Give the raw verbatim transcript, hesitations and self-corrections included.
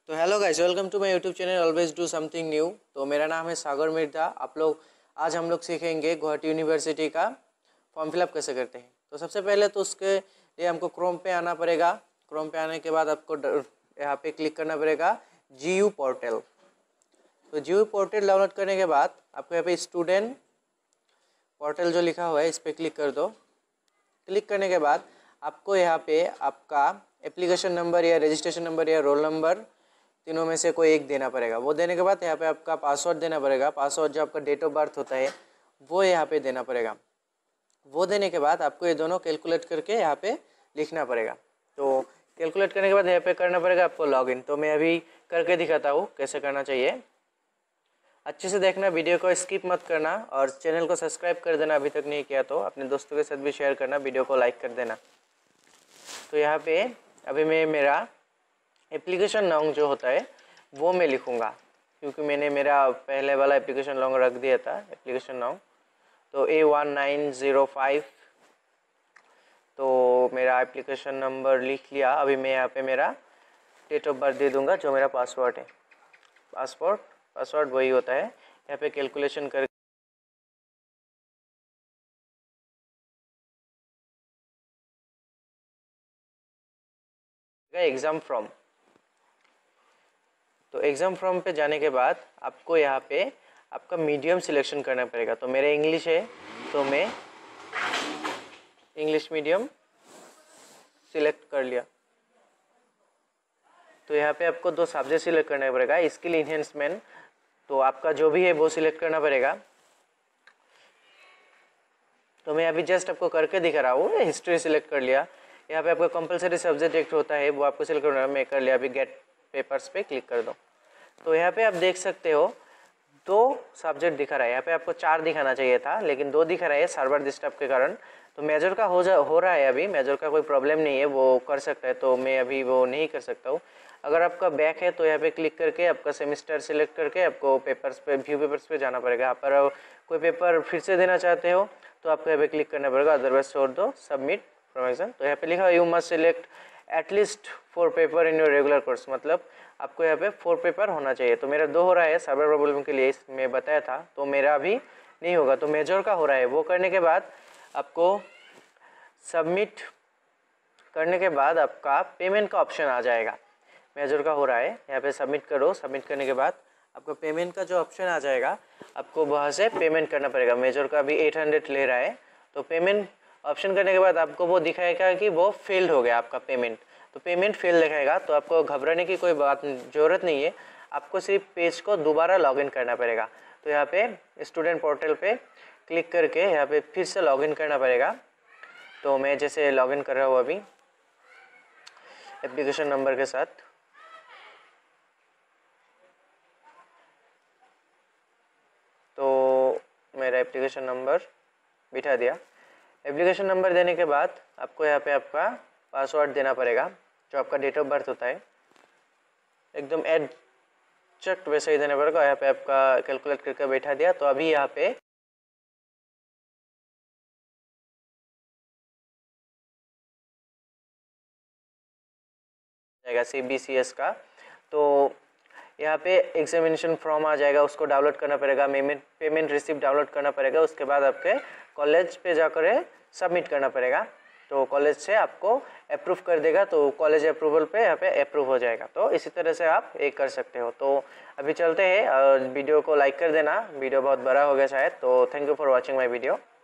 तो hello guys, welcome to my YouTube channel always do something new. तो मेरा नाम है सागर मिर्जा। आप लोग आज हम लोग सीखेंगे गुवाहाटी यूनिवर्सिटी का फॉर्म फिलअप कैसे करते हैं। तो सबसे पहले तो उसके लिए हमको क्रोम पे आना पड़ेगा। क्रोम पे आने के बाद आपको यहाँ पे क्लिक करना पड़ेगा जी यू पोर्टल। तो जी यू पोर्टल डाउनलोड करने के बाद आपको यहाँ पे स्टूडेंट पोर्टल जो लिखा हुआ है इस पर क्लिक कर दो। क्लिक करने के बाद आपको यहाँ पे आपका एप्लीकेशन नंबर या रजिस्ट्रेशन नंबर या रोल नंबर तीनों में से कोई एक देना पड़ेगा। वो देने के बाद यहाँ पे आपका पासवर्ड देना पड़ेगा। पासवर्ड जो आपका डेट ऑफ बर्थ होता है वो यहाँ पे देना पड़ेगा। वो देने के बाद आपको ये दोनों कैलकुलेट करके यहाँ पे लिखना पड़ेगा। तो कैलकुलेट करने के बाद यहाँ पे करना पड़ेगा आपको लॉगिन। तो मैं अभी करके दिखाता हूँ कैसे करना चाहिए। अच्छे से देखना, वीडियो को स्किप मत करना और चैनल को सब्सक्राइब कर देना अभी तक नहीं किया तो। अपने दोस्तों के साथ भी शेयर करना, वीडियो को लाइक कर देना। तो यहाँ पे अभी मैं मेरा एप्लीकेशन लॉन्ग जो होता है वो मैं लिखूँगा, क्योंकि मैंने मेरा पहले वाला एप्लीकेशन लॉन्ग रख दिया था एप्लीकेशन लॉन्ग। तो A one nine zero five तो मेरा एप्लीकेशन नंबर लिख लिया। अभी मैं यहाँ पे मेरा डेट ऑफ बर्थ दे दूँगा जो मेरा पासवर्ड है। पासवर्ड पासवर्ड वही होता है। यहाँ पे कैलकुलेशन कर एग्ज़ाम फ्रॉम। तो एग्ज़ाम फ्रॉम पे जाने के बाद आपको यहाँ पे आपका मीडियम सिलेक्शन करना पड़ेगा। तो मेरा इंग्लिश है तो मैं इंग्लिश मीडियम सिलेक्ट कर लिया। तो यहाँ पे आपको दो सब्जेक्ट सिलेक्ट करना पड़ेगा, स्किल इन्हेंसमेंट। तो आपका जो भी है वो सिलेक्ट करना पड़ेगा। तो मैं अभी जस्ट आपको करके दिखा रहा हूँ। हिस्ट्री सिलेक्ट कर लिया। यहाँ पे आपका कंपलसरी सब्जेक्ट एक होता है वो आपको सिलेक्ट करना है, मैं कर लिया। अभी गेट पेपर्स पे क्लिक कर दो। तो यहाँ पे आप देख सकते हो दो सब्जेक्ट दिखा रहा है। यहाँ पे आपको चार दिखाना चाहिए था लेकिन दो दिखा रहा है सर्वर डिस्टर्ब के कारण। तो मेजर का हो जा हो रहा है अभी। मेजर का कोई प्रॉब्लम नहीं है, वो कर सकता है। तो मैं अभी वो नहीं कर सकता हूँ। अगर आपका बैक है तो यहाँ पे क्लिक करके आपका सेमिस्टर सिलेक्ट करके आपको पेपर्स पे व्यू पेपर्स पे जाना पड़ेगा। यहाँ पर कोई पेपर फिर से देना चाहते हो तो आपको यहाँ पे क्लिक करना पड़ेगा, अदरवाइज छोड़ दो सबमिट फ्रॉम एग्जाम। तो यहाँ पे लिखा you must select at least four paper in your regular course, मतलब आपको यहाँ पे फोर पेपर होना चाहिए। तो मेरा दो हो रहा है सर्वर प्रॉब्लम के लिए, मैं बताया था। तो मेरा अभी नहीं होगा, तो मेजर का हो रहा है। वो करने के बाद आपको सबमिट करने के बाद आपका पेमेंट का ऑप्शन आ जाएगा। मेजर का हो रहा है, यहाँ पे सबमिट करो। सबमिट करने के बाद आपको पेमेंट का जो ऑप्शन आ जाएगा आपको वहाँ से पेमेंट करना पड़ेगा। मेजर का भी एट हंड्रेड ले रहा है। तो पेमेंट ऑप्शन करने के बाद आपको वो दिखाएगा कि वो फेल्ड हो गया आपका पेमेंट। तो पेमेंट फेल दिखाएगा। तो आपको घबराने की कोई बात ज़रूरत नहीं है। आपको सिर्फ पेज को दोबारा लॉगिन करना पड़ेगा। तो यहाँ पे स्टूडेंट पोर्टल पे क्लिक करके यहाँ पे फिर से लॉगिन करना पड़ेगा। तो मैं जैसे लॉगिन कर रहा हूँ अभी एप्लीकेशन नंबर के साथ। तो मेरा एप्लीकेशन नंबर बिठा दिया। एप्लीकेशन नंबर देने के बाद आपको यहाँ पे आपका पासवर्ड देना पड़ेगा जो आपका डेट ऑफ बर्थ होता है, एकदम एग्जैक्ट वैसे ही देना पड़ेगा। यहाँ पे आपका कैलकुलेट करके बैठा दिया। तो अभी यहाँ पे जाएगा सी बी सी एस का। तो यहाँ पे एग्जामिनेशन फॉर्म आ जाएगा, उसको डाउनलोड करना पड़ेगा। पेमेंट पेमेंट रिसिप्ट डाउनलोड करना पड़ेगा। उसके बाद आपके कॉलेज पे जाकर सबमिट करना पड़ेगा। तो कॉलेज से आपको अप्रूव कर देगा। तो कॉलेज अप्रूवल पे यहाँ पे अप्रूव हो जाएगा। तो इसी तरह से आप एक कर सकते हो। तो अभी चलते हैं और वीडियो को लाइक कर देना। वीडियो बहुत बड़ा हो गया शायद। तो thank you for watching my video.